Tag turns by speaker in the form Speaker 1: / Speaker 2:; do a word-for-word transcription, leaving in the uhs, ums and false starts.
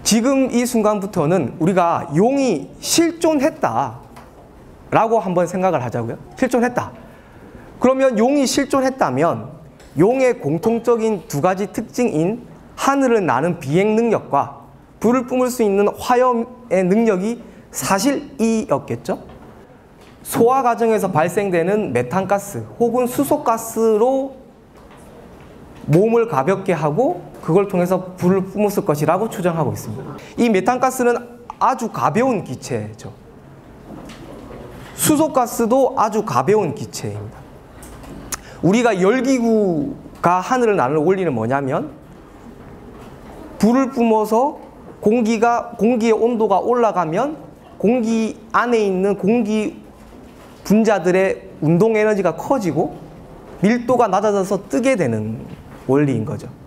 Speaker 1: 지금 이 순간부터는 우리가 용이 실존했다 라고 한번 생각을 하자고요. 실존했다. 그러면 용이 실존했다면 용의 공통적인 두 가지 특징인 하늘을 나는 비행 능력과 불을 뿜을 수 있는 화염의 능력이 사실이었겠죠. 소화 과정에서 발생되는 메탄가스 혹은 수소가스로 몸을 가볍게 하고 그걸 통해서 불을 뿜었을 것이라고 추정하고 있습니다. 이 메탄가스는 아주 가벼운 기체죠. 수소가스도 아주 가벼운 기체입니다. 우리가 열기구가 하늘을 나는 원리는 뭐냐면 불을 뿜어서 공기가, 공기의 온도가 올라가면 공기 안에 있는 공기 분자들의 운동 에너지가 커지고 밀도가 낮아져서 뜨게 되는 원리인 거죠.